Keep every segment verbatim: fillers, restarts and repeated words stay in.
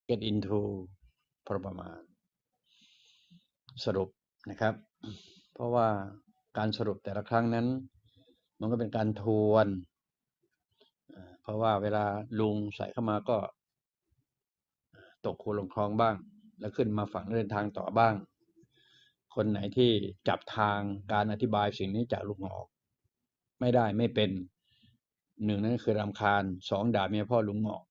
get into พอประมาณสรุปนะครับเพราะว่าการสรุปแต่ละครั้งนั้นมันก็เป็นการทวนเพราะว่าเวลาลุงใส่เข้ามาก็ตกคูลงคลองบ้างแล้วขึ้นมาฝั่งเดินทางต่อบ้างคนไหนที่จับทางการอธิบายสิ่งนี้จากลุงออกไม่ได้ไม่เป็นหนึ่งนั้นคือรำคาญสองด่าเมียพ่อลุงออก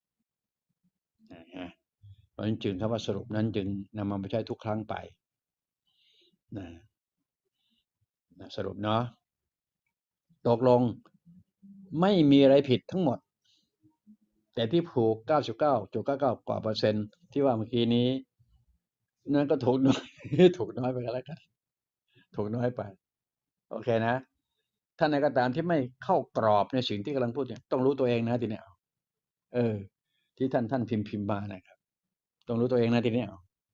เพราะฉะนั้นจึงคำว่าสรุปนั้นจึงนำมาใช้ทุกครั้งไปนะสรุปเนาะตกลงไม่มีอะไรผิดทั้งหมดแต่ที่ผูก เก้าสิบเก้าจุดเก้าเก้า กว่าเปอร์เซ็นต์ที่ว่าเมื่อกี้นี้นั่นก็ถูกน้อยถูกน้อยไปกันแล้วกันถูกน้อยไปโอเคนะท่านใดก็ตามที่ไม่เข้ากรอบในสิ่งที่กำลังพูดเนี่ยต้องรู้ตัวเองนะทีเนี้ยเออที่ท่านท่านพิมพ์พิมพ์มานะครับต้องรู้ตัวเองนะทีเนี้ย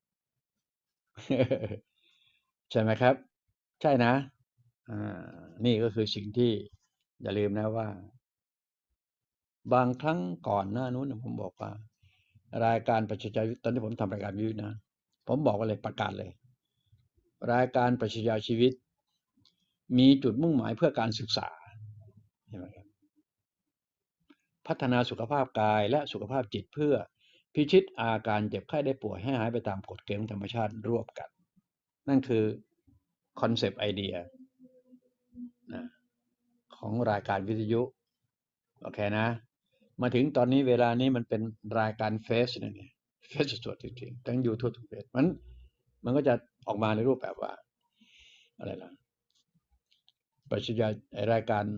ใช่ไหมครับใช่นะอ่านี่ก็คือสิ่งที่อย่าลืมนะว่าบางครั้งก่อนหน้านู้นผมบอกว่ารายการประชาชนตอนที่ผมทำรายการวิวนะผมบอกว่าเลยประกาศเลยรายการปรัชญาชีวิตมีจุดมุ่งหมายเพื่อการศึกษาใช่ไหมครับพัฒนาสุขภาพกายและสุขภาพจิตเพื่อพิชิตอาการเจ็บไข้ได้ป่วยให้หายไปตามกฎเกณฑ์ของธรรมชาติรวบกันนั่นคือคอนเซปต์ไอเดียนะของรายการวิทยุโอเคนะมาถึงตอนนี้เวลานี้มันเป็นรายการเฟซเนี่ยเฟซสดจริงๆทั้งยูทูบทุกเฟซมันมันก็จะออกมาในรูปแบบว่าอะไรล่ะปรัชญารายการ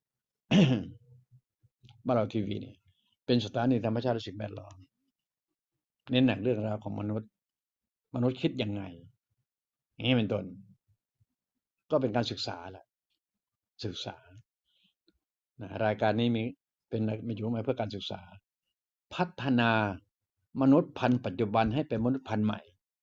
บ้านเราทีวีเนี่ยเป็นสถานีธรรมชาติและสิ่งแวดล้อมเน้นหนักเรื่องราวของมนุษย์มนุษย์คิดยังไงอย่างนี้เป็นต้นก็เป็นการศึกษาแหละศึกษานะรายการนี้มีเป็นมีอยู่มาเพื่อการศึกษาพัฒนามนุษย์พันธุ์ปัจจุบันให้เป็นมนุษย์พันธุ์ใหม่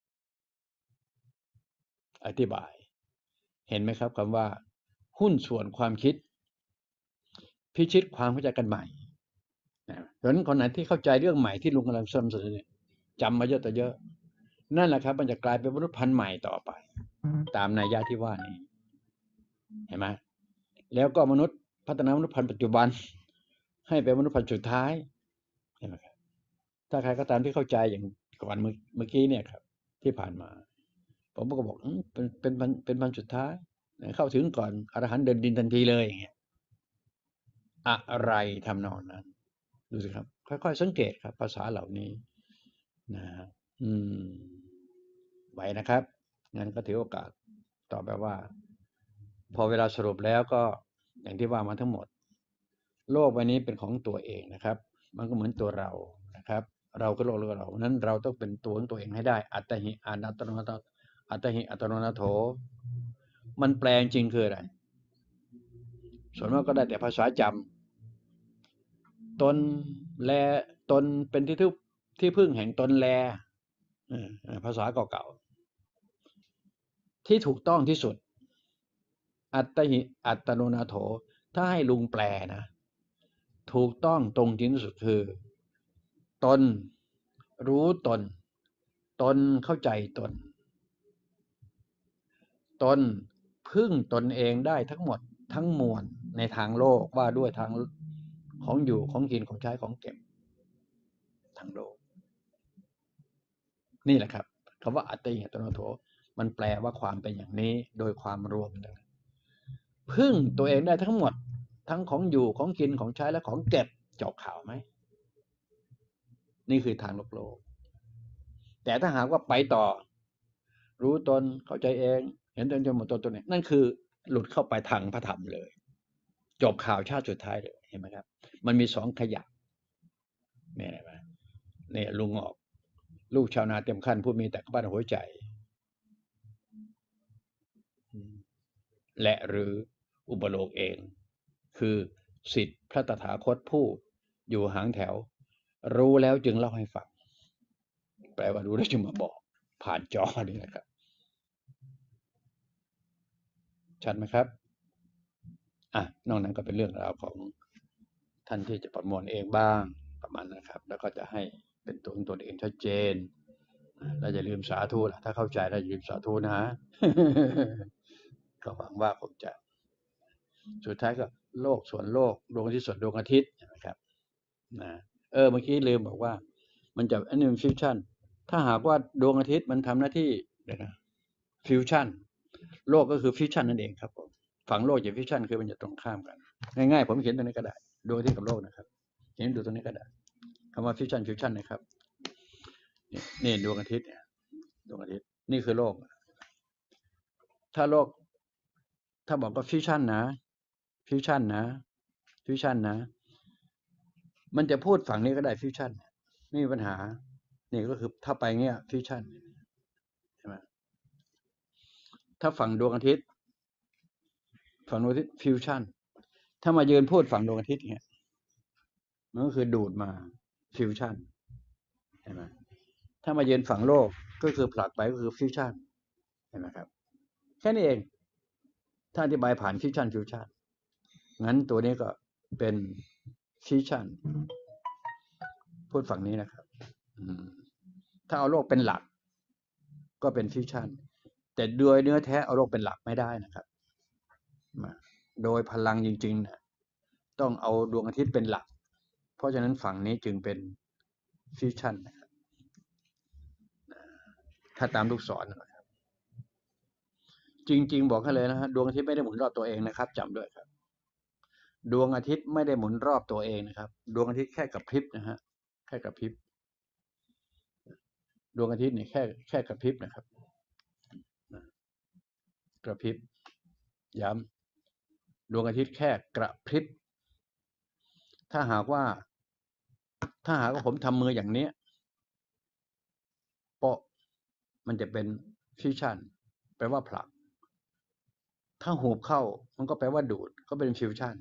อธิบายเห็นไหมครับคำว่าหุ้นส่วนความคิดพิชิตความเข้าใจกันใหม่นะเพราะฉะนั้นคนไหนที่เข้าใจเรื่องใหม่ที่ลุงกำลังเสนอเนี่ยจำมาเยอะแต่เยอะนั่นแหละครับมันจะกลายเป็นมนุษย์พันธุ์ใหม่ต่อไปตามนัยยะที่ว่านี้เห็นไหมแล้วก็มนุษย์พัฒนามนุษย์พันธุ์ปัจจุบันให้เป็นมนุษย์พันธุ์สุดท้ายเห็นไหมครับถ้าใครก็ตามที่เข้าใจอย่างก่อนเมื่อกี้เนี่ยครับที่ผ่านมาผมก็บอกเป็นเป็นเป็นพันธุ์สุดท้ายเข้าถึงก่อนอรหันต์เดินดินทันทีเลยอย่างเงี้ยอะไรทำนองนั้นดูสิครับค่อยๆสังเกตครับภาษาเหล่านี้นะอืมไหวนะครับงั้นก็ถือโอกาสตอบแบบว่าพอเวลาสรุปแล้วก็อย่างที่ว่ามาทั้งหมดโลกใบนี้เป็นของตัวเองนะครับมันก็เหมือนตัวเรานะครับเราก็โลกเรานั้นเราต้องเป็นตัวของตัวเองให้ได้อัตหิอนัตโนนาโถอัตหิอัตโนนาโถมันแปลงจริงคืออะไรส่วนมากก็ได้แต่ภาษาจำตนแลตนเป็นที่ทึบที่พึ่งแห่งตนแลภาษาเก่าๆที่ถูกต้องที่สุดอัตหิอัตโนนาโถถ้าให้ลุงแปลนะถูกต้องตรงจริงที่สุดคือตนรู้ตนตนเข้าใจตนตนพึ่งตนเองได้ทั้งหมดทั้งมวลในทางโลกว่าด้วยทางของอยู่ของกินของใช้ของเก็บทางโลกนี่แหละครับคำว่าอัตติอัตโนโถมันแปลว่าความเป็นอย่างนี้โดยความรวมเลยพึ่งตัวเองได้ทั้งหมดทั้งของอยู่ของกินของใช้และของเก็บจบข่าวไหมนี่คือทางโลกโลกแต่ถ้าหากว่าไปต่อรู้ตนเข้าใจเองเห็นตนจนหมดตัวตนเองนั่นคือหลุดเข้าไปทางพระธรรมเลยจบข่าวชาติสุดท้ายเลยเห็นไหมครับมันมีสองขยักเนี่ยเห็นไหมเนี่ยลุงออกลูกชาวนาเต็มขั้นผู้มีแต่บ้านหัวใจและหรืออุปโลกเองคือสิทธิพระตถาคตผู้อยู่หางแถวรู้แล้วจึงเล่าให้ฟังแปลว่ารู้แล้วจึงมาบอกผ่านจอนี่นะครับชัดไหมครับอ่ะนอกนั้นก็เป็นเรื่องราวของท่านที่จะประมวลเองบ้างประมาณนั้นครับแล้วก็จะให้เป็นตัวของตนเองชัดเจนเราจะลืมสาธุล่ะถ้าเข้าใจเราจะลืมสาธุนะ ก็หวังว่าผมจะสุดท้ายก็โลกส่วนโลกดวงอาทิตย์ส่วนดวงอาทิตย์นะครับนะเออเมื่อกี้ลืมบอกว่ามันจะอันนี้มันฟิวชั่นถ้าหากว่าดวงอาทิตย์มันทำหน้าที่เดี๋ยวนะฟิวชั่นโลกก็คือฟิวชั่นนั่นเองครับผมฝั่งโลกกับฟิวชั่นคือมันจะตรงข้ามกันง่ายๆผมเขียนตรงนี้ก็ได้ดวงอาทิตย์กับโลกนะครับเขียนดูตรงนี้ก็ได้คำว่าฟิวชั่นฟิวชั่นนะครับนี่ดวงอาทิตย์เนี่ยดวงอาทิตย์นี่คือโลกถ้าโลกถ้าบอกว่าฟิวชั่นนะฟิวชั่นนะฟิวชั่นนะมันจะพูดฝั่งนี้ก็ได้ฟิวชั่นไม่มีปัญหานี่ก็คือถ้าไปเงี้ยฟิวชั่นใช่ไหมถ้าฝั่งดวงอาทิตย์ฝั่งดวงอาทิตย์ฟิวชั่นถ้ามายืนพูดฝั่งดวงอาทิตย์เงี้ยมันก็คือดูดมาฟิวชั่นใช่ไหมถ้ามายืนฝั่งโลกก็คือผลักไปก็คือฟิวชั่นเห็นไหมครับแค่นี้เองถ้าอธิบายผ่านฟิวชั่นฟิวชั่นงั้นตัวนี้ก็เป็นฟิวชั่นพูดฝั่งนี้นะครับถ้าเอาโลกเป็นหลักก็เป็นฟิวชั่นแต่โดยเนื้อแท้เอาโลกเป็นหลักไม่ได้นะครับโดยพลังจริงๆนะต้องเอาดวงอาทิตย์เป็นหลักเพราะฉะนั้นฝั่งนี้จึงเป็นฟิวชั่นนะครับถ้าตามลูกศรนะครับจริงๆบอกให้เลยนะฮะดวงอาทิตย์ไม่ได้หมุนรอบตัวเองนะครับจำด้วยครับดวงอาทิตย์ไม่ได้หมุนรอบตัวเองนะครับดวงอาทิตย์แค่กระพริบนะฮะแค่กระพริบดวงอาทิตย์เนี่ยแค่แค่กระพริบนะครับกระพริบย้ำดวงอาทิตย์แค่กระพริบถ้าหากว่าถ้าหากว่าผมทำมืออย่างนี้โปะมันจะเป็นฟิวชั่นแปลว่าผลักถ้าหูบเข้ามันก็แปลว่าดูดก็เป็นฟิวชั่น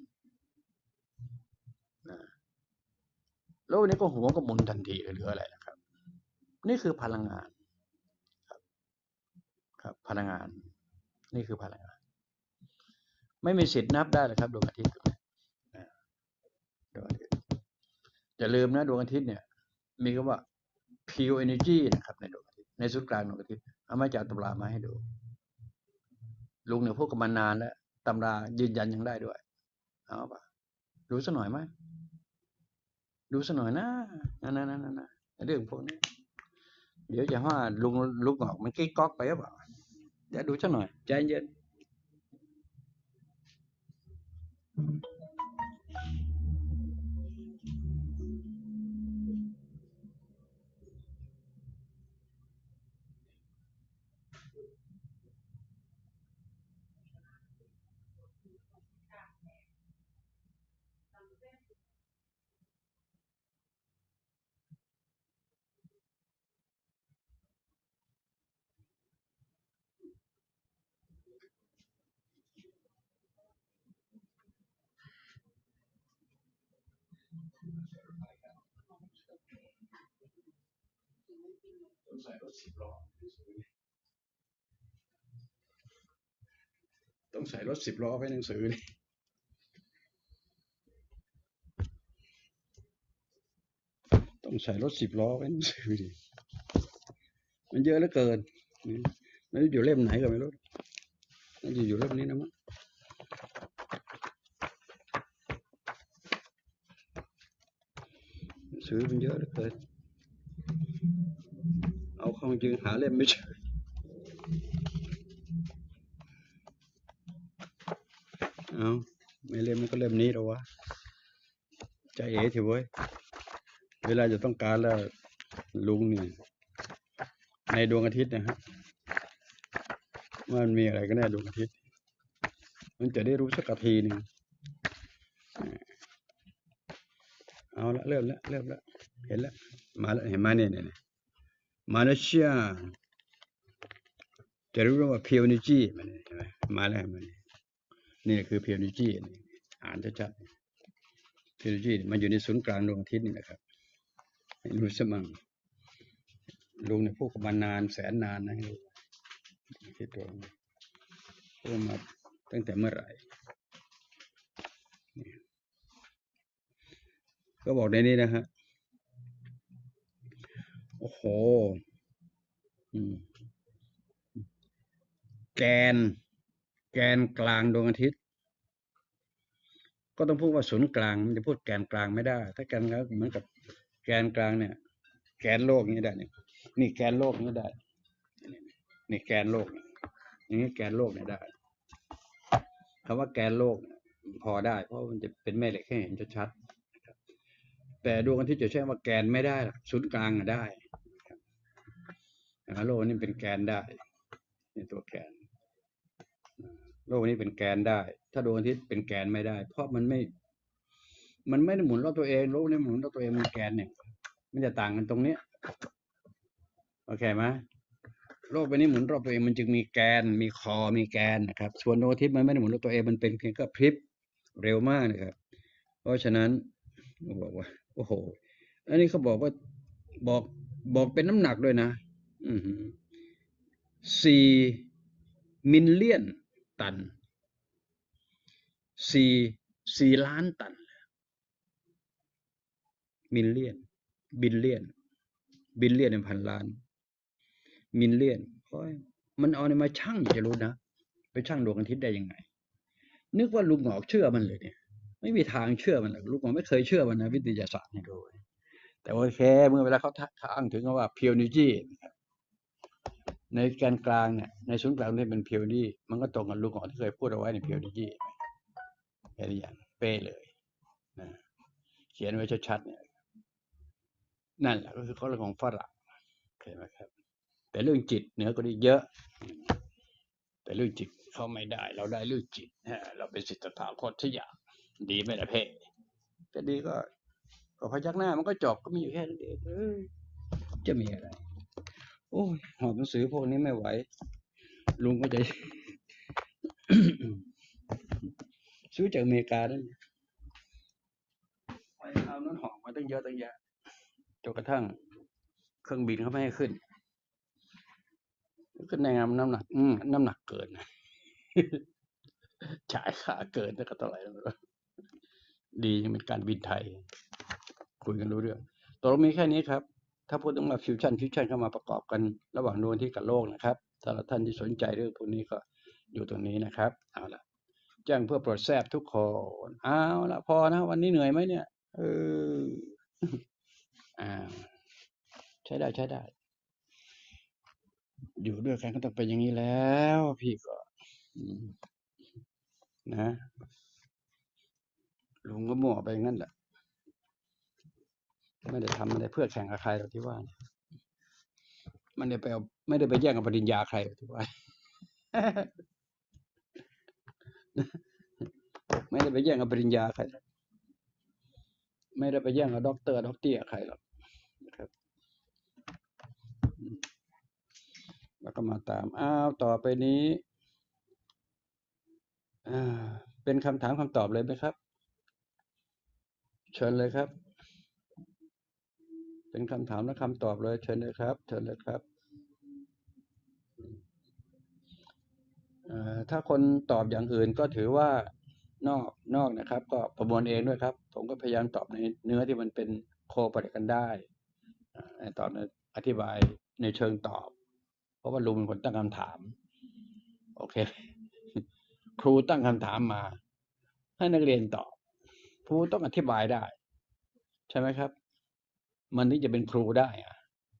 แล้ววันนี้ก็หัวก็หมุนทันทีหรืออะไรนะครับนี่คือพลังงานครับครับพลังงานนี่คือพลังงานไม่มีสิทธิ์นับได้เลยครับดวงอาทิตย์ดวงอาทิตย์อย่าลืมนะดวงอาทิตย์เนี่ยมีคำว่า pure energy นะครับในดวงอาทิตย์ในศูนย์กลางดวงอาทิตย์เอามาจากตำรามาให้ดูลุงเนี่ยพูดกันมานานแล้วตำรายืนยันยังได้ด้วยเอาป่ะดูสักหน่อยไหมดูสักหน่อยนะนั่นนั่นนั่นเรื่องพวกนี้เดี๋ยวจะว่าลุงลุงออกมันกิ๊กก๊อกไปหรือเปล่าเดี๋ยวดูสักหน่อยใจเย็นต้องใส่รถสิบล้อต้องใส่รถสิบล้อไว้หนังสือนี่ต้องใส่รถสิบล้อไว้หนังสือดิมันเยอะเหลือเกินไม่รู้อยู่เล่มไหนก็ไม่รู้น่าจะอยู่เล่มนี้นะมั้งหนังสือมันเยอะเหลือเกินเอาเข้าจริงหาเล่มไม่เจอเอาไม่เล่มมันก็เล่มนี้แล้ววะใจเอ๋เถอะเว้ยเวลาจะต้องการแล้วลุงเนี่ยในดวงอาทิตย์นะฮะว่ามันมีอะไรก็แน่ดวงอาทิตย์มันจะได้รู้สักทีหนึ่งเอาละเริ่มแล้วเริ่มแล้วเห็นแล้วมาแล้วเห็นมาเนี่ยเนี่ยมาเลเซียจะรู้ว่า pure energy มันเห็นไหมมาแล้วมันนี่คือ pure energy อ่านชัดๆ pure energy มันอยู่ในศูนย์กลางดวงอาทิตย์นี่นะครับรู้สมั่งลุงเนี่ยพูดกันมานานแสนนานนะให้รู้คิดตัวพูดมาตั้งแต่เมื่อไหร่ก็บอกในนี้นะฮะโอ้โหแกนแกนกลางดวงอาทิตย์ก็ต้องพูดว่าศูนย์กลางมันจะพูดแกนกลางไม่ได้ถ้าแกนกลางเหมือนกับแกนกลางเนี่ยแกนโลกนี้ได้นี่นี่แกนโลกนี้ได้นี่แกนโลกอย่างนี้แกนโลกเนี่ยได้คำว่าแกนโลกพอได้เพราะมันจะเป็นแม่เหล็กให้เห็นชัดๆแต่ดวงอาทิตย์จะใช้ว่าแกนไม่ได้ศูนย์กลางได้โลกนี้เป็นแกนได้นี่ตัวแกนโลกนี้เป็นแกนได้ถ้าดวงอาทิตย์เป็นแกนไม่ได้เพราะมันไม่มันไม่ได้หมุนรอบตัวเองโลกนี้หมุนรอบตัวเองมันแกนเนี่ยมันจะต่างกันตรงนี้โอเคไหมโลกใบนี้หมุนรอบตัวเองมันจึงมีแกนมีคอมีแกนนะครับส่วนดวงอาทิตย์มันไม่ได้หมุนรอบตัวเองมันเป็นเพียงแค่พริบเร็วมากนะครับเพราะฉะนั้นบอกว่าโอ้โหอันนี้เขาบอกว่าบอกบอกเป็นน้ำหนักด้วยนะอือสี่มิลเลียนตันสี่สี่ล้านตันมิลเลียนบิลเลียนบิลเลียนเป็นพันล้านมิลเลียนโอ้ยมันเอาเนี่ยมาชั่งจะรู้นะไปชั่งดวงอาทิตย์ได้ยังไงนึกว่าลุงหงอกเชื่อมันเลยเนี่ยไม่มีทางเชื่อมันหรอกลุงหงอกไม่เคยเชื่อมันนะวิทยาศาสตร์นี่ดูแต่โอเคเมื่อเวลาเขาอ้างถึงว่า pure energy ในแกนกลางเนี่ยในศูนย์กลางที่เป็น pure energy มันก็ตรงกับลุงหงอกที่เคยพูดเอาไว้ใน pure energy แค่นี้อย่างเป๊ะเลยนะเขียนไว้ชัดๆเนี่ยนั่นแหละก็คือข้อเรื่องของฝรั่งเข้าไหมครับแต่เรื่องจิตเหนือกว่านี้เยอะแต่เรื่องจิตเขาไม่ได้เราได้เรื่องจิตเราเป็นสิทธถาคตทุกอย่างดีไม่ละเพ่ก็ดีก็ก็พยักหน้ามันก็จบก็มีอยู่แค่นั้นเองจะมีอะไรโอ้ยหอบหนังสือพวกนี้ไม่ไหวลุงก็จะซื้อจากอเมริกาแล้วไปเอานั้นหอบมาตั้งเยอะตั้งแยะจนกระทั่งเครื่องบินเขาไม่ให้ขึ้นขึ้นในน้ำน้ำหนักอืมน้ำหนักเกินจ่ายค่าเกินแต่ก็เท่าไหร่ดียังเป็นการบินไทยคุยกันรู้เรื่องตกลงมีแค่นี้ครับถ้าพูดถึงมาฟิวชั่นฟิวชั่นเข้ามาประกอบกันระหว่างดวงอาทิตย์กับโลกนะครับสำหรับท่านที่สนใจเรื่องพวกนี้ก็อยู่ตรงนี้นะครับเอาละแจ้งเพื่อโปรดแทรกทุกคนเอาละพอนะวันนี้เหนื่อยไหมเนี่ยเอออ่าใช้ได้ใช้ได้อยู่ด้วยกันก็ต้องเป็นอย่างนี้แล้วพี่ก็นะลุงก็มั่วไปงั้นแหละไม่ได้ทำอะไรเพื่อแข่งกับใครหรอกที่ว่าไม่ได้ไปเอาไม่ได้ไปแย่งกับปริญญาใครหรอกที่ว่าไม่ได้ไปแย่งกับปริญญาใครไม่ได้ไปแย่งกับด็อกเตอร์ด็อกเตอร์ใครหรอกนะครับแล้วก็มาตามอ้าวต่อไปนี้อ่าเป็นคำถามคำตอบเลยไหมครับเชิญเลยครับเป็นคำถามและคำตอบเลยเชิญเลยครับเชิญเลยครับถ้าคนตอบอย่างอื่นก็ถือว่านอกนอกนะครับก็ประมวลเองด้วยครับผมก็พยายามตอบในเนื้อที่มันเป็นโคประเด็นกันได้ตอบอธิบายในเชิงตอบเพราะว่าลุงเป็นคนตั้งคำถามโอเคครูตั้งคำถามมาให้นักเรียนตอบครูต้องอธิบายได้ใช่ไหมครับมันถึงจะเป็นครูได้อะ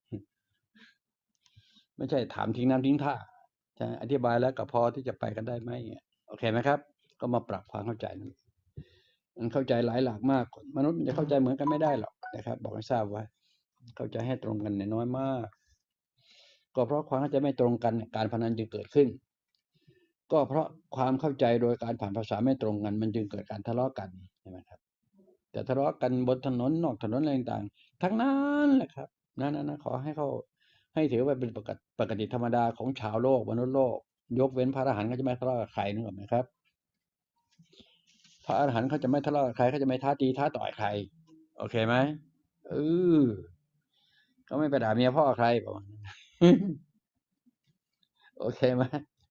ไม่ใช่ถามทิ้งน้ำทิ้งท่าใช่อธิบายแล้วก็พอที่จะไปกันได้ไหมโอเคไหมครับก็มาปรับความเข้าใจนั้นมันเข้าใจหลายหลากมากมนุษย์มันจะเข้าใจเหมือนกันไม่ได้หรอกนะครับบอกให้ทราบว่าเข้าใจให้ตรงกันน้อยมากก็เพราะความเข้าใจไม่ตรงกันการพนันจึงเกิดขึ้นก็เพราะความเข้าใจโดยการผ่านภาษาไม่ตรงกันมันจึงเกิดการทะเลาะกันใช่ไหมครับแต่ทะเลาะกันบนถนนนอกถนนอะไรต่างๆทั้งนั้นแหละครับนั่นนะขอให้เขาให้ถือว่าเป็นปกติปกติธรรมดาของชาวโลกมนุษย์โลกยกเว้นพระอรหันต์ก็จะไม่ทะเลาะกับใครนึกออกไหมครับพระอรหันต์เขาจะไม่ทะเลาะกับใครเขาจะไม่ท้าตีท้าต่อยใครโอเคไหมเออเขาไม่ไปด่าเมียพ่อใครประมาณนั้นโอเคไหม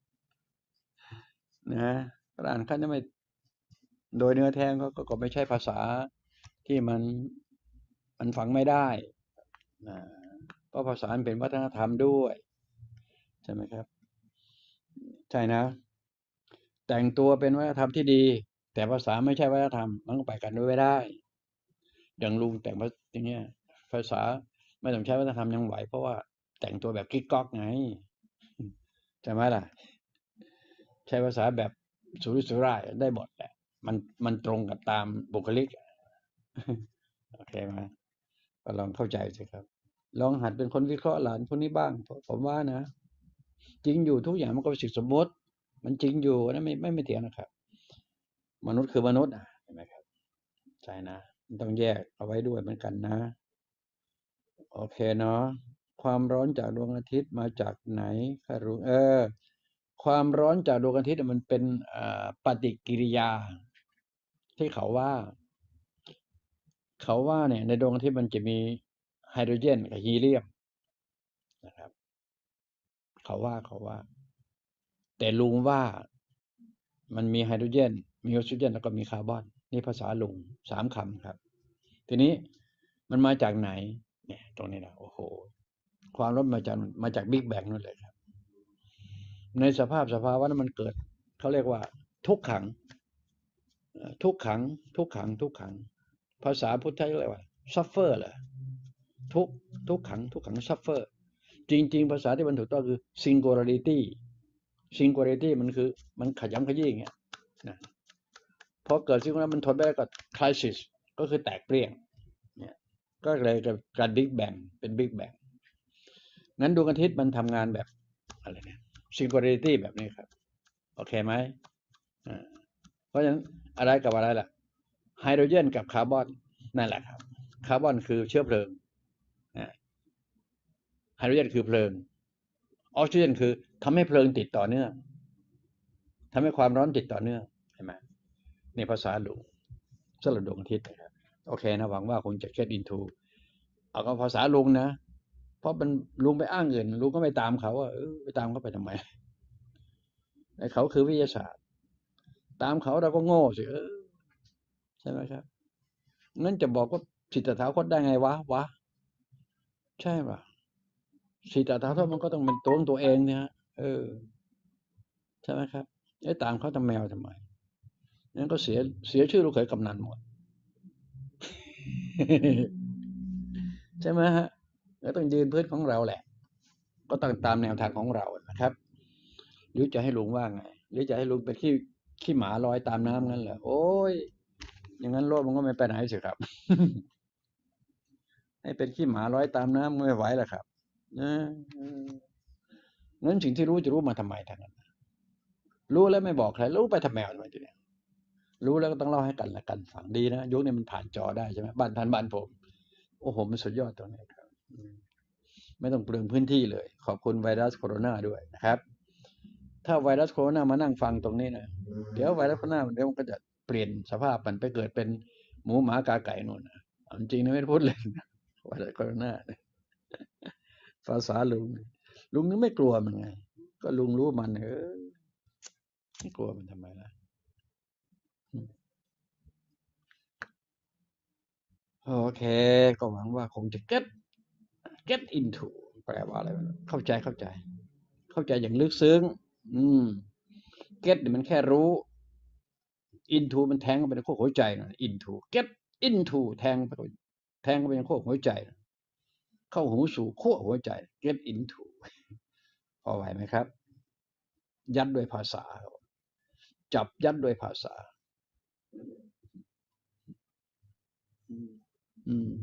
นะพระอรหันต์เขาจะไม่โดยเนื้อแท้เขาก็ไม่ใช่ภาษาที่มันมันฟังไม่ได้นะเพราะภาษาเป็นวัฒนธรรมด้วยใช่ไหมครับใช่นะ แต่งตัวเป็นวัฒนธรรมที่ดี แต่ภาษาไม่ใช่วัฒนธรรมมันก็ไปกันด้วยไม่ได้อย่างลุงแต่งภาอย่างเงี้ยภาษาไม่ต้องใช้วัฒนธรรมยังไหวเพราะว่าแต่งตัวแบบกิ๊กก๊อกไงใช่ไหมล่ะใช้ภาษาแบบสุรุ่ยสุร่ายได้หมดแหละมันมันตรงกับตามบุคลิกโอเคไหมก็ลองเข้าใจสิครับลองหัดเป็นคนวิเคราะห์หลานคนนี้บ้างผมว่านะจริงอยู่ทุกอย่างมันก็เป็นสิ่งสมมติมันจริงอยู่นะไม่ไม่ไม่เถียงนะครับมนุษย์คือมนุษย์อ่ะเห็นไหมครับใช่นะมันต้องแยกเอาไว้ด้วยเหมือนกันนะโอเคเนาะความร้อนจากดวงอาทิตย์มาจากไหนใครรู้เออความร้อนจากดวงอาทิตย์มันเป็นปฏิกิริยาที่เขาว่าเขาว่าเนี่ยในดวงอาทิตย์มันจะมีไฮโดรเจนกับฮีเลียมนะครับเขาว่าเขาว่าแต่ลุงว่ามันมีไฮโดรเจนมีออกซิเจนแล้วก็มีคาร์บอนนี่ภาษาลุงสามคำครับทีนี้มันมาจากไหนเนี่ยตรงนี้นะโอ้โหความร้อนมาจากมาจากบิ๊กแบงนั่นเลยครับในสภาพสภาวะนั้นมันเกิดเขาเรียกว่าทุกขังทุกขังทุกขังทุกขังภาษาพุทธเรียกว่าซัฟเฟอร์เหรอทุกทุกขังทุกขังซัฟเฟอร์จริงๆภาษาที่มันถูกต้องคือ singularity singularity มันคือมันขยำขยี้อย่างเงี้ยนะพอเกิดสิ่งนั้นมันทนไม่ได้ก็ crisis ก็คือแตกเปรี้ยงเนี่ยก็เลยจะการบิ๊กแบงเป็นบิ๊กแบงงั้นดวงอาทิตย์มันทำงานแบบอะไรเนี่ย singularity แบบนี้ครับโอเคไหมเพราะฉะนั้นอะไรกับอะไรล่ะไฮโดรเจนกับคาร์บอนนั่นแหละครับคาร์บอนคือเชื้อเพลิงไฮโดรเจนคือเพลิงออกซิเจนคือทำให้เพลิงติดต่อเนื่องทำให้ความร้อนติดต่อเนื่องเห็นไหมในภาษาหลวงสำหรับดวงอาทิตย์นะครับโอเคนะหวังว่าคงจะ get into เอาก็ภาษาลุงนะเพราะมันลุงไปอ้างเงินลุงก็ไม่ตามเขาว่าเออไปตามเขาไปทำไมไอ้เขาคือวิทยาศาสตร์ตามเขาเราก็โง่สิเออใช่ไหมครับงั้นจะบอกว่าสิทธาคตได้ไงวะวะใช่ป่ะสิทธาคตมันก็ต้องเป็นตัวของตัวเองเนี่ยเออใช่ไหมครับไอ้ตามเขาทำแมวทำไมงั้นก็เสียเสียชื่อลูกเขยกำนันหมดใช่ไหมฮะก็ต้องยืนพื้นของเราแหละก็ต้องตามแนวทางของเรานะครับหรือจะให้ลุงว่าไงหรือจะให้ลุงเป็นขี้ขี้หมาลอยตามน้ำงั้นเหรอโอ้ยอย่างนั้นโลกมันก็ไม่ไปไหนสิครับให้เป็นขี้หมาลอยตามน้ำไม่ไหวแล้วครับนะงั้นสิ่งที่รู้จะรู้มาทำไมทางนั้นรู้แล้วไม่บอกใครรู้ไปทำแมวทำไมทีเนี้ยรู้แล้วก็ต้องเล่าให้กันและกันฟังดีนะยุคนี้มันผ่านจอได้ใช่ไหมบ้านท่านบ้านผมโอ้โหมันสุดยอดตรงนี้ครับไม่ต้องเปลืองพื้นที่เลยขอบคุณไวรัสโคโรนาด้วยนะครับถ้าไวรัสโคโรนามานั่งฟังตรงนี้นะเดี๋ยวไวรัสโคโรนาเดี๋ยวมันก็จะเปลี่ยนสภาพมันไปเกิดเป็นหมูหมากาไก่นู่นนะจริงนะไม่พูดเลยไวรัสโคโรนาภาษาลุงลุงนึกไม่กลัวมันไงก็ลุงรู้มันเออไม่กลัวมันทำไมล่ะโอเคก็หวังว่าคงจะ get get into แปลว่าอะไรเข้าใจเข้าใจเข้าใจอย่างลึกซึ้งอืม get มันแค่รู้ into มันแทงเข้าไปในขั้วหัวใจนะ into get into แทงไปแทงเข้าไปในขั้วหัวใจเข้าหูสู่ขั้วหัวใจ get into พอไหวไหมครับยัดด้วยภาษาจับยัดด้วยภาษาอืม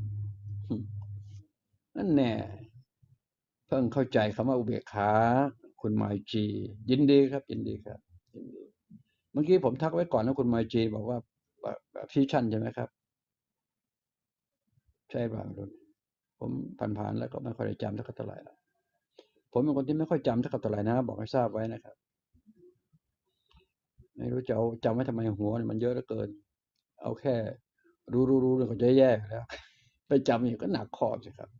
นั่นแน่เพิ่งเข้าใจคำว่าอุเบกขาคุณไมจียินดีครับยินดีครับยินดีเมื่อกี้ผมทักไว้ก่อนแล้วคุณไมจีบอกว่าแบบฟิวชั่นใช่ไหมครับใช่ป่ะผมผ่านๆแล้วก็ไม่ค่อยได้จำสักเท่าไหร่ผมเป็นคนที่ไม่ค่อยจำสักเท่าไหร่นะบอกให้ทราบไว้นะครับไม่รู้จะเอาจำไว้ทำไมหัวมันเยอะเหลือเกินเอาแค่รู้รู้รู้ก็จะแย่แล้วไปจำอีกก็หนักคอสิครับ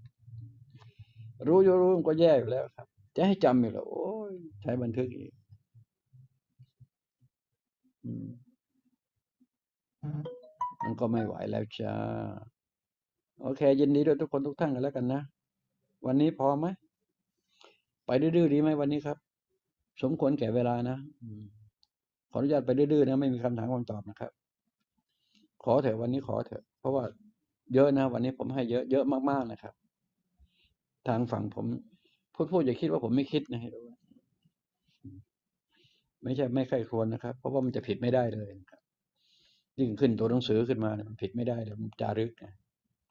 รู้อยู่รู้ก็แย่อยู่แล้วครับจะให้จำอีกเหรอโอ้ยใช้บันทึกอีกมันก็ไม่ไหวแล้วจ้าโอเคยินดีด้วยทุกคนทุกท่านกันแล้วกันนะวันนี้พอไหมไปดื้อๆดีไหมวันนี้ครับ สมควรแก่เวลานะขออนุญาตไปดื้อๆนะไม่มีคำถามคำตอบนะครับขอเถอะวันนี้ขอเถอะเพราะว่าเยอะนะวันนี้ผมให้เยอะเยอะมากๆนะครับทางฝั่งผมพูดพูดอย่าคิดว่าผมไม่คิดนะให้รู้ไม่ใช่ไม่ใคร่ครวญนะครับเพราะว่ามันจะผิดไม่ได้เลยนะครับยิ่งขึ้นตัวหนังสือขึ้นมาเนี่ยมันผิดไม่ได้เลยมันจารึกนะ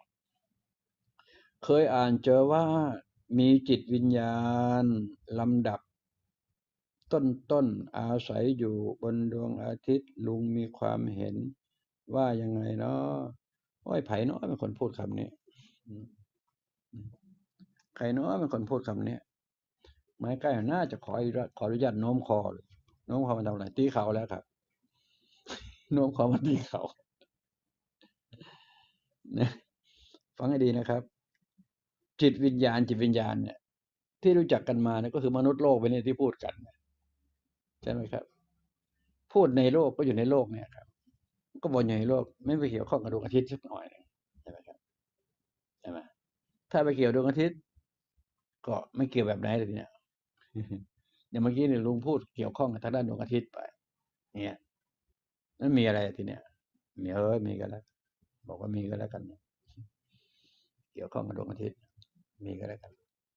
เคยอ่านเจอว่ามีจิตวิญญาณลำดับต้นต้นอาศัยอยู่บนดวงอาทิตย์ลุงมีความเห็นว่ายังไงเนาะโอ้ยไผ่เนาะเป็นคนพูดคำนี้ใครเนาะเป็นคนพูดคำนี้ไม้ใกล้น่าจะขอขออนุญาตโน้มคอเลยโน้มคอมาทำอะไรตีเขาแล้วครับโน้มคอมาตีเขานะฟังให้ดีนะครับ จิตวิญญาณจิตวิญญาณเนี่ยที่รู้จักกันมาเนี่ยก็คือมนุษย์โลกไปเนี่ยที่พูดกันใช่ไหมครับพูดในโลกก็อยู่ในโลกเนี่ยครับก็บอกอยู่ในโลกไม่ไปเกี่ยวข้องกับดวงอาทิตย์สักหน่อยใช่ไหมครับใช่ไหมถ้าไปเกี่ยวดวงอาทิตย์ก็ไม่เกี่ยวแบบไหนเลยเนี่ยอย่างเมื่อกี้เนี่ยลุงพูดเกี่ยวข้องกับทางด้านดวงอาทิตย์ไปเนี่ยนั่นมีอะไรทีเนี้ยมีเออมีกันแล้วบอกว่ามีก็แล้วกันเกี่ยวข้องกับดวงอาทิตย์มีก็แล้วกัน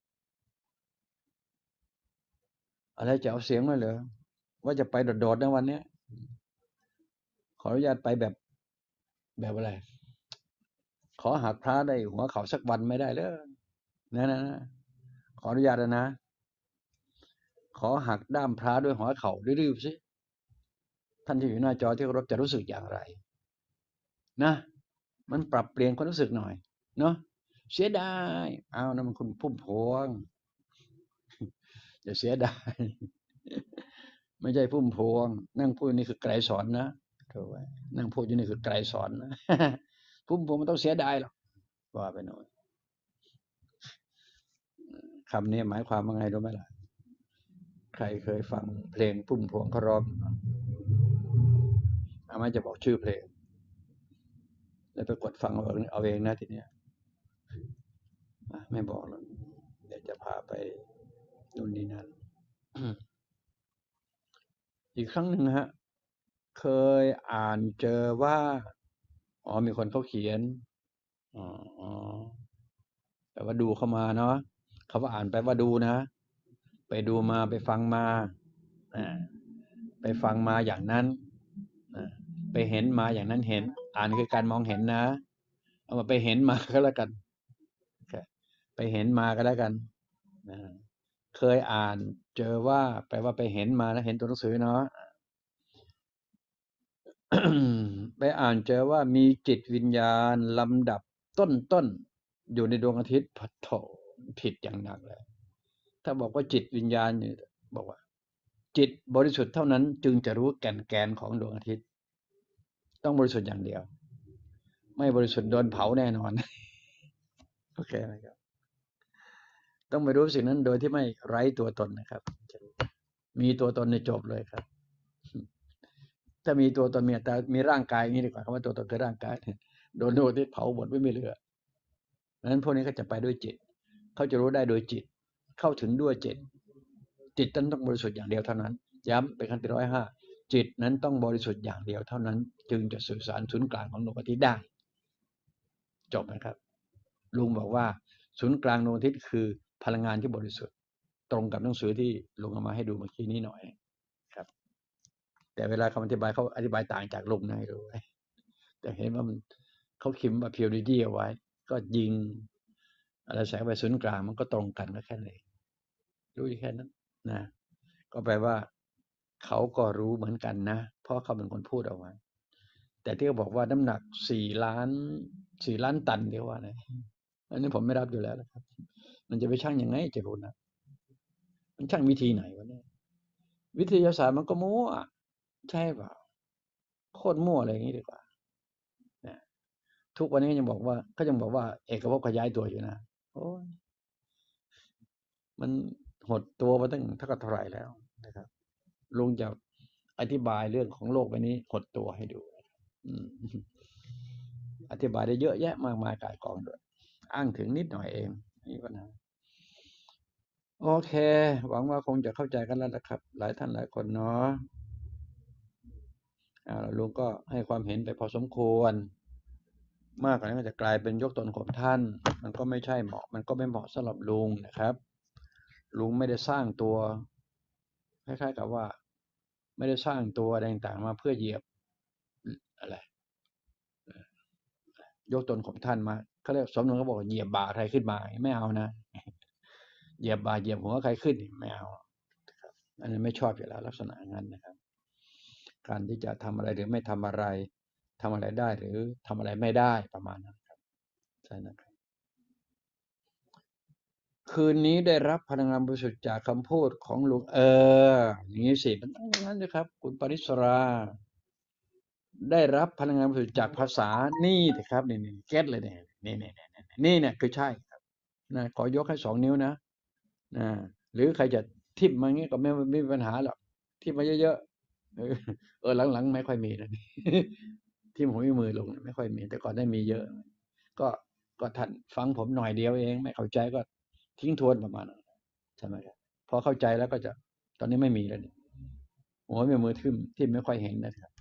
อะไรจะเอาเสียงมาเหรอว่าจะไปโดดๆนะวันนี้ขออนุญาตไปแบบแบบอะไรขอหักพระได้หัวเขาสักวันไม่ได้เลยนะนะนะขออนุญาตนะขอหักด้ามพระด้วยหัวเข่าดื้อๆสิท่านที่อยู่หน้าจอที่เคารพจะรู้สึกอย่างไรนะมันปรับเปลี่ยนความรู้สึกหน่อยเนาะเสียดายเอานะมันคุณพุ่มพวงอย่าเสียดายไม่ใช่พุ่มพวงนั่งพูดนี่คือไกรสอนนะถูกไหมนั่งพูดอยู่นี่คือไกรสอนนะพุ่มพวงมันต้องเสียดายหรอกว่าไปหน่อยคำนี้หมายความว่าไงรู้ไหมล่ะใครเคยฟังเพลงพุ่มพวงเขาร้องอาม่าจะบอกชื่อเพลงแล้วไปกดฟังเอาเอาเองนะทีเนี้ยไม่บอกแล้วเดี๋ยวจะพาไปนู่นนี่นั่นอีกครั้งหนึ่งฮะเคยอ่านเจอว่าอ๋อมีคนเขาเขียนอ๋อแปลว่าดูเข้ามาเนาะเขาว่าอ่านแปลว่าดูนะไปดูมาไปฟังมาไปฟังมาอย่างนั้นไปเห็นมาอย่างนั้นเห็นอ่านคือการมองเห็นนะเอามาไปเห็นมาก็แล้วกันไปเห็นมาก็แล้วกันเคยอ่านเจอว่าแปลว่าไปเห็นมาแล้วเห็นตัวหนังสือเนาะไปอ่านเจอว่ามีจิตวิญญาณลำดับต้นต้นอยู่ในดวงอาทิตย์พัดโถผิดอย่างหนักเลยถ้าบอกว่าจิตวิญญาณเนี่ยบอกว่าจิตบริสุทธิ์เท่านั้นจึงจะรู้แก่นแกนของดวงอาทิตย์ต้องบริสุทธิ์อย่างเดียวไม่บริสุทธิ์โดนเผาแน่นอนโอเคไหมครับต้องไปรู้สิ่งนั้นโดยที่ไม่ไร้ตัวตนนะครับมีตัวตนในจบเลยครับถ้ามีตัวตนมีแต่มีร่างกายอย่างนี้ดีกว่าคำว่าตัวตนคือร่างกายโดนดวงอาทิตย์เผาหมดไม่มีเหลือเพราะฉะนั้นพวกนี้ก็จะไปด้วยจิตเขาจะรู้ได้โดยจิตเข้าถึงด้วยจิตจิตนั้นต้องบริสุทธิ์อย่างเดียวเท่านั้นย้ำเป็นขั้นที่ร้อยห้าจิตนั้นต้องบริสุทธิ์อย่างเดียวเท่านั้นจึงจะสื่อสารศูนย์กลางของดวงอาทิตย์ได้จบนะครับลุงบอกว่าศูนย์กลางดวงอาทิตย์คือพลังงานที่บริสุทธิ์ตรงกับหนังสือที่ลุงเอามาให้ดูเมื่อกี้นี้หน่อยครับแต่เวลาคำอธิบายเขาอธิบายต่างจากลุงนะให้รู้ไว้แต่เห็นว่ามันเขาคิมว่า purity เอาไว้ก็ยิงอะไรแสงไปศูนย์กลางมันก็ตรงกันก็แค่นั้นรู้แค่นั้นนะก็แปลว่าเขาก็รู้เหมือนกันนะเพราะเขาเป็นคนพูดเอาไว้แต่ที่เขาบอกว่าน้ำหนักสี่ล้านสี่ล้านตันเดียวว่านะอันนี้ผมไม่รับอยู่แล้วนะครับมันจะไปชั่งยังไงจะรู้นะมันชั่งวิธีไหนวะเนี่ยวิทยาศาสตร์มันก็มั่วใช่เปล่าโคตรมั่วอะไรอย่างนี้ดีกว่านะทุกวันนี้ยังบอกว่าก็ยังบอกว่าเอกภพขยายตัวอยู่นะโอ้ยมันหดตัวมาตั้งเท่ากับเท่าไหร่แล้วนะครับลุงจะอธิบายเรื่องของโลกใบนี้หดตัวให้ดูอธิบายได้เยอะแยะมากมายกายกองด้วยอ้างถึงนิดหน่อยเองนี่ปัญหาโอเค หวังว่าคงจะเข้าใจกันแล้วนะครับ หลายท่านหลายคนเนาะอ่าลุงก็ให้ความเห็นไปพอสมควร มากกว่านั้นก็จะกลายเป็นยกตนข่มท่าน มันก็ไม่ใช่เหมาะ มันก็ไม่เหมาะสำหรับลุงนะครับ ลุงไม่ได้สร้างตัวคล้ายๆกับว่า ไม่ได้สร้างตัวอะไรต่างๆมาเพื่อเหยียบอะไรยกตนข่มท่านมาเขาเรียกสมนวนเขาบอกว่าเหยียบบ่าใครขึ้นมาไม่เอานะ เหยียบบ่าเหยียบหัวใครขึ้นไม่เอาครับอันนั้นไม่ชอบอยู่แล้วลักษณะงั้นนะครับ การที่จะทำอะไรหรือไม่ทำอะไรทำอะไรได้หรือทำอะไรไม่ได้ประมาณนั้นครับใช่นะครับคืนนี้ได้รับพลังงานบริสุทธิ์จากคำพูดของลุงเอออย่างนี้สิมันต้องอย่างนั้นนะครับคุณปริศราได้รับพลังงานบริสุทธิ์จากภาษานี่สิครับนี่นี่เก็ตเลยเนี่ยนี่นี่นี่นี่เนี่ยคือใช่ครับนะขอยกให้สองนิ้วนะนะหรือใครจะทิมมางี้ก็ไม่ไม่มีปัญหาหรอกทิมมาเยอะๆเออเออหลังๆไม่ค่อยมีนะ ทิมหัวมือลงไม่ค่อยมีแต่ก่อนได้มีเยอะ ก็ก็ท่านฟังผมหน่อยเดียวเองไม่เข้าใจก็ทิ้งทวนประมาณนั้นใช่ไหมครับพอเข้าใจแล้วก็จะตอนนี้ไม่มีแล้วนี่หัวมือทิ่มทิ่มไม่ค่อยเห็นนะครับ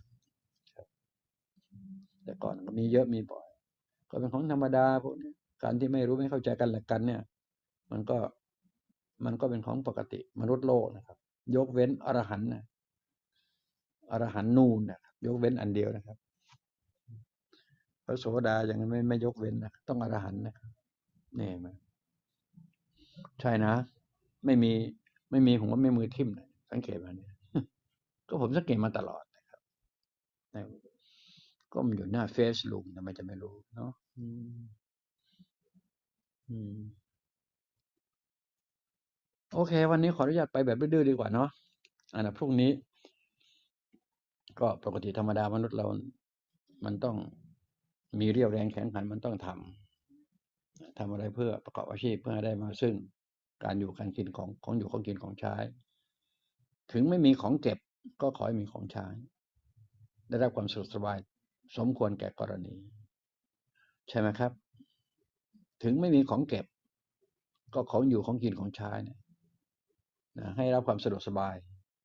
แต่ก่อนก็มีเยอะมีบ่อยก็เป็นของธรรมดาพวกนี้การที่ไม่รู้ไม่เข้าใจกันและกันเนี่ย มันก็มันก็เป็นของปกติมนุษย์โลกนะครับ ยกเว้นอรหันต์นะอรหันต์นูนนะครับยกเว้นอันเดียวนะครับพระโสดาอย่างนั้นไม่ไม่ยกเว้นนะต้องอรหันต์นะครับนี่มันใช่นะ ไม่มีไม่มีหัวไม่มือทิ่มนะสังเกตมาเนี่ยก็ผมสังเกตมาตลอดนะครับก็มันอยู่หน้าเฟซลุงทำไมจะไม่รู้เนาะอืมอืมโอเค วันนี้ขออนุญาตไปแบบดื้อๆดีกว่าเนาะอ่านะพรุ่งนี้ ก็ปกติธรรมดามนุษย์เรา มันต้องมีเรี่ยวแรงแข็งขันมันต้องทำทำอะไรเพื่อประกอบอาชีพเพื่อให้ได้มาซึ่งการอยู่การกินของของอยู่ของกินของใช้ ถึงไม่มีของเก็บก็ขอให้มีของใช้ ได้รับความสะดวกสบายสมควรแก่กรณี ใช่ไหมครับ ถึงไม่มีของเก็บ ก็ของอยู่ของกินของใช้เนี่ยนะให้รับความสะดวกสบาย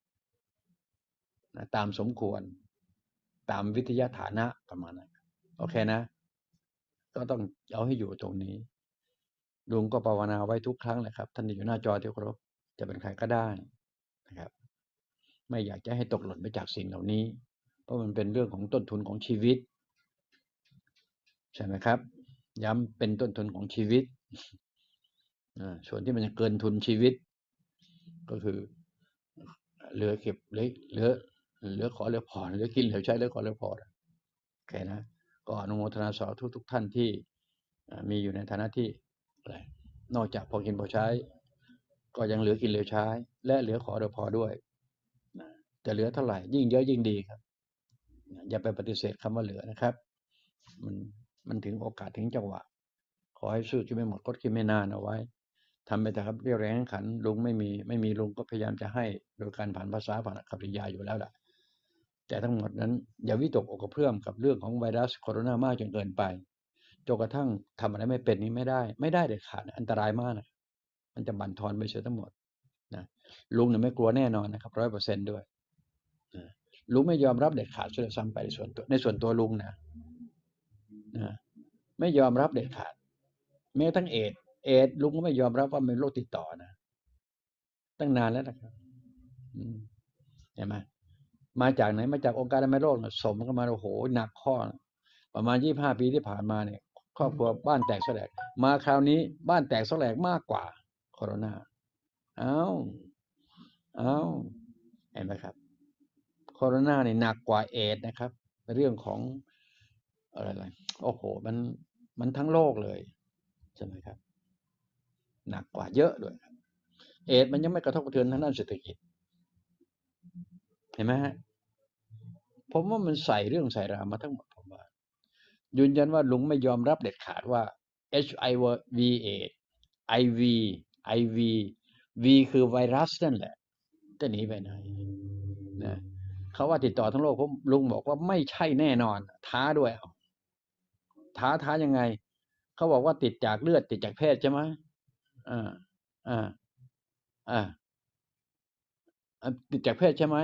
นะตามสมควรตามวิทยาฐานะประมาณนั้นโอเคนะ ก็ต้องเอาให้อยู่ตรงนี้ลุงก็ภาวนาไว้ทุกครั้งแหละครับท่านที่อยู่หน้าจอที่เคารพจะเป็นใครก็ได้นะครับไม่อยากจะให้ตกหล่นไปจากสิ่งเหล่านี้เพราะมันเป็นเรื่องของต้นทุนของชีวิตใช่ไหมครับย้ำเป็นต้นทุนของชีวิตส่วนที่มันจะเกินทุนชีวิตก็คือเหลือเก็บเหลือเหลือเหลือขอเหลือพอเหลือกินเหลือใช้เหลือขอเหลือพอโอเคนะก็อนุโมทนาสาธุทุกท่านที่มีอยู่ในฐานะที่อะไรนอกจากพอกินพอใช้ก็ยังเหลือกินเหลือใช้และเหลือขอเหลือพอด้วยจะเหลือเท่าไหร่ยิ่งเยอะยิ่งดีครับอย่าไปปฏิเสธคำว่าเหลือนะครับมันมันถึงโอกาสถึงจังหวะขอให้สู้จนไม่หมดคดคิดไม่นานเอาไว้ทำไปแต่ครับเรียวแรงขันลุงไม่มีไม่มีลุงก็พยายามจะให้โดยการผ่านภาษาผ่านคำปริยาอยู่แล้วล่ะแต่ทั้งหมดนั้นอย่าวิตกอกกระเพื่อมกับเรื่องของไวรัสโคโรนามากจนเกินไปจนกระทั่งทำอะไรไม่เป็นนี้ไม่ได้ไม่ได้เด็ดขาดอันตรายมากนะมันจะบั่นทอนไปเสียทั้งหมดนะลุงเนี่ยไม่กลัวแน่นอนนะครับร้อยเปอร์เซ็นต์ด้วยนะลุงไม่ยอมรับเด็ดขาดช่วยซ้ำไปในส่วนตัวในส่วนตัวลุงนะนะไม่ยอมรับเด็ดขาดแม้ทั้งเอดเอดลุงก็ไม่ยอมรับว่าเป็นโรคติดต่อนะตั้งนานแล้วนะครับเห็นไหมมาจากไหนมาจากองค์การอนามัยโลกสมกันมาโอ้โหหนักข้อประมาณยี่สิบห้าปีที่ผ่านมาเนี่ยครอบครัวบ้านแตกแสลกมาคราวนี้บ้านแตกแสลกมากกว่าโคโรนาเอ้าเอ้าเห็นไหมครับโคโรนาเนี่ยหนักกว่าเอดนะครับเรื่องของอะไรๆโอ้โหมันมันทั้งโลกเลยใช่ไหมครับหนักกว่าเยอะด้วยเอดมันยังไม่กระทบกระเทือนทางด้านเศรษฐกิจเห็นไหมฮะผมว่ามันใส่เรื่องใส่ราวมาทั้งหมดผมว่ายืนยันว่าลุงไม่ยอมรับเด็ดขาดว่า เอช ไอ วี เอด ไอ วี ไอ วี V คือไวรัสนั่นแหละจะหนีไปไหนนะเขาว่าติดต่อทั้งโลกผมลุงบอกว่าไม่ใช่แน่นอนท้าด้วยท้าท้ายังไงเขาบอกว่าติดจากเลือดติดจากแพทย์ใช่ไหมอ่าอ่าอ่าอ่ะติดจากเพศใช่ไหม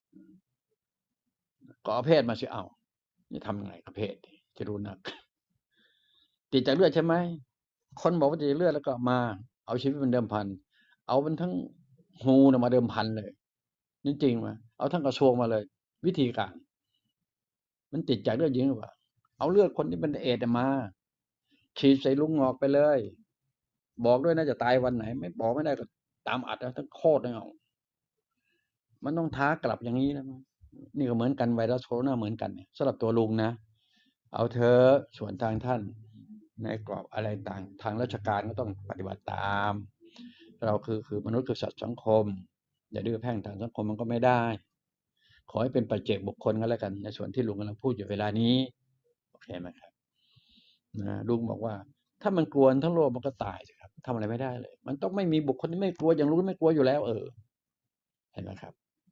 ก็เอาเพศมาสิเอาจะทำยังไงกับเพศจะรู้นักติดจากเลือดใช่ไหมคนบอกว่าติดจากเลือดแล้วก็มาเอาชีวิตเป็นเดิมพันเอามันทั้งฮูนะมาเดิมพันเลยจริงๆมาเอาทั้งกระทรวงมาเลย วิธีการมันติดจากเลือดจริงหรือเปล่าเอาเลือดคนที่เป็นเอดส์มาฉีดใส่ลุงงอกไปเลย บอกด้วยนะจะตายวันไหน ไม่บอกไม่ได้ก็ตามอัดนะทั้งโคตรเลยเอามันต้องท้ากลับอย่างนี้นะนี่ก็เหมือนกันไวรัสโคโรนาเหมือนกันเนี่ยสำหรับตัวลุงนะเอาเธอส่วนทางท่านในกรอบอะไรต่างทางราชการก็ต้องปฏิบัติตาม เราคือคือมนุษย์คือสัตว์สังคมอย่าดื้อแพ่งทางสังคมมันก็ไม่ได้ ขอให้เป็นปัจเจกบุคคลก็แล้วกันในส่วนที่ลุงกำลังพูดอยู่เวลานี้โอเคไหมครับนะลุงบอกว่า ถ้ามันกลัวทั้งโลกมันก็ตายสิครับทำอะไรไม่ได้เลย มันต้องไม่มีบุคคลที่ไม่กลัวอย่างลุงไม่กลัวอยู่แล้ว เออเห็นไหมครับ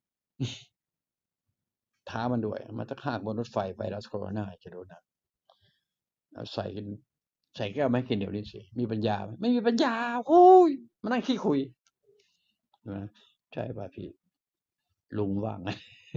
ท้ามันด้วยมันจะฆ่าบนรถไฟไวรัสโคโรนาจะโดนนะเอาใส่กินใส่แก้วไม่กินเดี๋ยวนี้สิมีปัญญาไหมไม่มีปัญญาโอ้ยมานั่งขี้คุยนะใช่ป่ะพี่ลุงว่างไง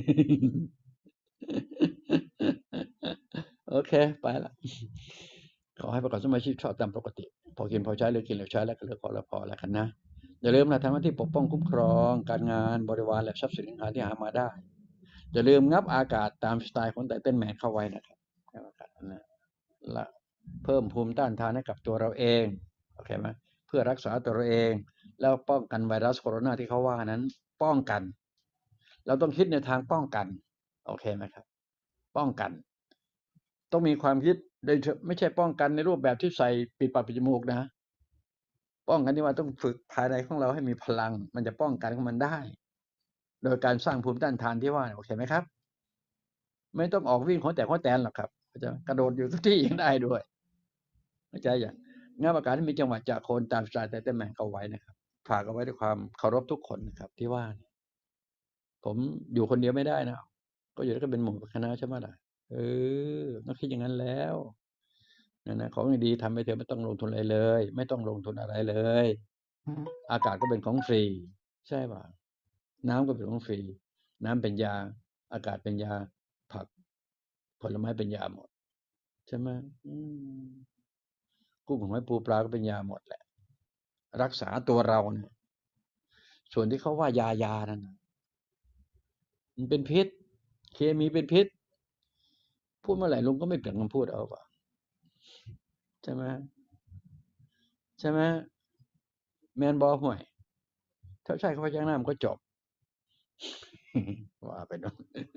โอเคไปละขอให้ประกอบสมาชิกชอบตามปกติพอกินพอใช้หรือกินหรือใช้แล้วก็เลิกพอแล้วพอแล้วกันนะอย่าลืมนะทำหน้าที่ปกป้องคุ้มครองการงานบริวารและทรัพย์สินที่หามาได้อย่าลืมงับอากาศตามสไตล์ของไตเติ้ลแมนเข้าไว้นะครับและเพิ่มภูมิต้านทานให้กับตัวเราเองโอเคไหมเพื่อรักษาตัวเราเองแล้วป้องกันไวรัสโคโรนาที่เขาว่านั้นป้องกันเราต้องคิดในทางป้องกันโอเคไหมครับป้องกันต้องมีความคิดโดยไม่ใช่ป้องกันในรูปแบบที่ใส่ปิดปากปิดจมูกนะป้องกันที่ว่าต้องฝึกภายในของเราให้มีพลังมันจะป้องกันของมันได้โดยการสร้างภูมิต้านทานที่ว่าโอเคไหมครับไม่ต้องออกวิ่งหัวแตกหัวแตนหรอกครับจะกระโดดอยู่ทุกที่ยังได้ด้วยเข้าใจอย่างงานประกาศที่มีจังหวะจากโคนตามสไตล์แต่แต่แมงเอาไว้นะครับฝากเอาไว้ด้วยความเคารพทุกคนนะครับที่ว่าผมอยู่คนเดียวไม่ได้นะก็อยู่ด้วยกันเป็นหมู่คณะใช่ไหมล่ะเออต้องคิดอย่างนั้นแล้วนะนะของดีทำไปเถอะไม่ต้องลงทุนอะไรเลย ไม่ต้องลงทุนอะไรเลย อากาศก็เป็นของฟรีใช่ป่ะน้ำก็เป็นของฟรีน้ำเป็นยาอากาศเป็นยาผักผลไม้เป็นยาหมดใช่ไหมกุ้งหอยปูปลาก็เป็นยาหมดแหละรักษาตัวเราเนี่ยส่วนที่เขาว่ายายานั่นมันเป็นพิษเคมีเป็นพิษพูดเมื่อไหร่ลุงก็ไม่เปลี่ยนคำพูดเอาป่ะใช่ไหมใช่ไหมแมนบอห่วยถ้าใช่เขาพยักหน้ามันก็จบว่าไปเนาะ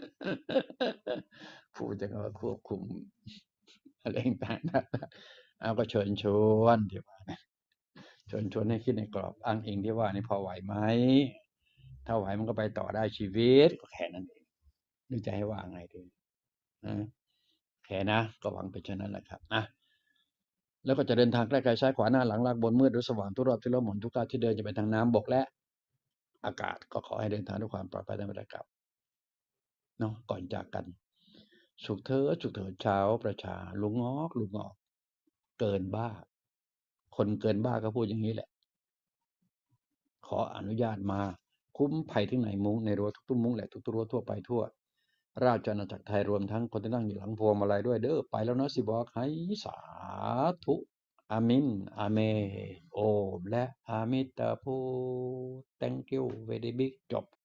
พูดจะก็ควบคุมอะไรต่างๆเอาก็เชิญชวนที่ว่าเชิญชวนให้คิดในกรอบอ้างอิงที่ว่านี่พอไหวไหมถ้าไหวมันก็ไปต่อได้ชีวิตก็แค่นั้นเองนึกจะให้ว่าไงดีนะแค่นะก็หวังเป็นเช่นนั้นแหละครับนะแล้วก็จะเดินทางใกล้ๆซ้ายขวาหน้าหลังลากบนมืดหรือสว่างทุกรอบที่ล้มหมุนทุกก้าวที่เดินจะไปทางน้ำบกและอากาศก็ขอให้เดินทางด้วยความปลอดภัยทั้งหมดครับเนาะก่อนจากกันสุขเถิดสุขเถิดเช้าประชาลุงงอกลุงงอกเกินบ้าคนเกินบ้าก็พูดอย่างนี้แหละขออนุญาตมาคุ้มภัยที่ไหนมุ้งในรั้วทุกๆมุ้งแหละทุกๆรั้วทั่วไปทั่วราชอาณาจักรไทยรวมทั้งคนที่นั่งอยู่หลังพวงมาลัยด้วยเด้อไปแล้วนะสิบอกให้สาธุอามินอาเมโอมและอามิตาพู thank you very big จบ